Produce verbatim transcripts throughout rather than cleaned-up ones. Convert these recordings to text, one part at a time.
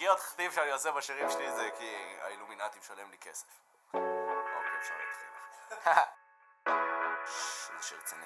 השגיאות כתיב שאני עושה בשירים שלי זה כי האילומינטי משלם לי כסף. אוקיי, אפשר להתחיל. זה שיר רציני.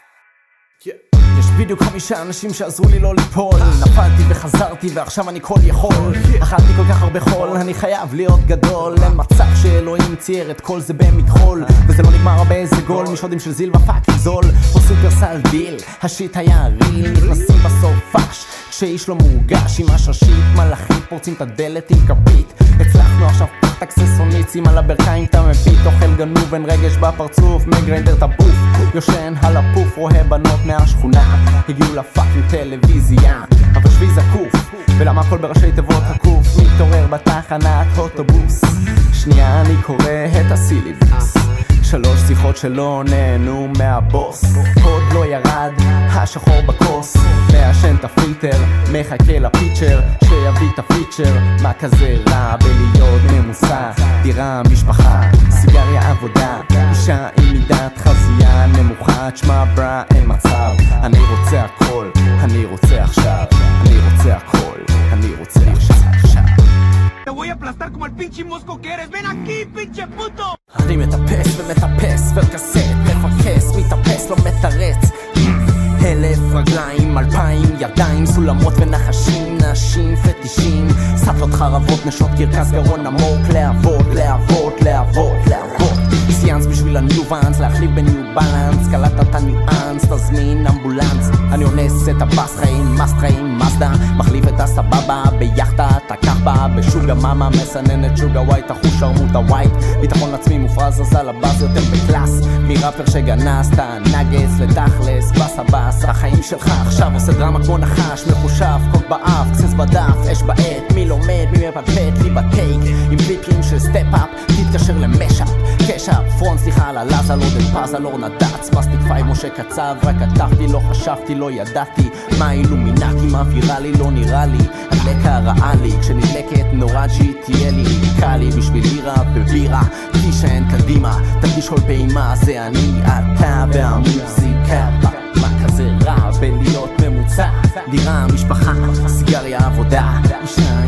יש בדיוק חמישה אנשים שעזרו לי לא ליפול. נפלתי וחזרתי ועכשיו אני כל יכול. אכלתי כל כך הרבה חול, אני חייב להיות גדול. אין מצב שאלוהים צייר את כל זה במכחול, וזה לא נגמר באיזה גול משודים של זיל ופאקינג זול או סופרסל דיל. השיט היה ריל, נכנסים בסוף פאש כשאיש לא מורגש עם השרשית. מלאכים פורצים את הדלת עם כפית. הצלחנו עכשיו פחת אקססוניצים על הברכיים אתה מביט. אוכל גנוב אין רגש בפרצוף, מגריינדר את הבוף. יושן על הפוף, רואה בנות מהשכונה הגיעו לפאקינג טלוויזיה, אבל שבי זקוף ולמה הכל בראשי תיבות הקוף. מתעורר בתחנת אוטובוס, שנייה אני קורא את הסיליבוס. שלוש שיחות שלא נהנו מהבוס, עוד לא ירד השחור בקוס. מעשן את הפילטר, מחכה לפיצ'ר שיביא את הפיצ'ר. מה כזה רע בלהיות ממוסע? דירה, משפחה, סיגריה, עבודה, אישה עם מידת חזייה נמוכה. תשמע ברא, אין מצב, אני רוצה הכל, אני רוצה עכשיו, אני רוצה הכל, אני רוצה עכשיו. Te voy a aplastar como el pinche mosco que eres. ¡Ven aquí, pinche puto! אני מטפס ומטפס ולקסט, מפקס, מתאפס, לא מתרץ. אלף רגליים, אלפיים ידיים, סולמות ונחשים, נשים, פטישים, סטלות חרבות, נשות קרקס, גרון עמוק, להבות, להבות, להבות, להבות. סיאנס בשביל הניובנס, להחליף בניו בלנס, קלטת את הניואנס, תזמין אמבולנס. אני אונס את הבאס חיים, מאסט חיים, מזדה, מחליף את הסבבה ביחדה, תקח בה בשוגה מאמה, מסננת שוגה ווייט, אחוז שרמוטה ווייט. ביטחון עצמי מופרז, עשה לבאס יותר בקלאס, מראפר שגנזת, נגס לתכלס, בס הבאס. החיים שלך עכשיו עושה דרמה כמו נחש, מחושב, קוק באף, קסס בדף, אש בעת. מי לומד, מי מפטפט לי בטייק עם קליפים של סטפ-אפ, תתקשר למשאפ, קשאפ, פרונט, סליחה על הלאזה, לא דל פאזה, לא נדץ, מסטיק פייב, משה קצב, רק כתבתי, לא חשבתי, לא ידעתי מה אילומינטי, מה ויראלי, לא נראה לי הדלקה רעה לי, כשנדלקת נורג'י תהיה לי קלי בשביל לירה ובירה, תישען קדימה, תרגיש כל פעימה, זה אני, אתה והמוזיקה. מה כזה רע בלהיות ממוצע? דירה, משפחה, סיגריה, עבודה, אישה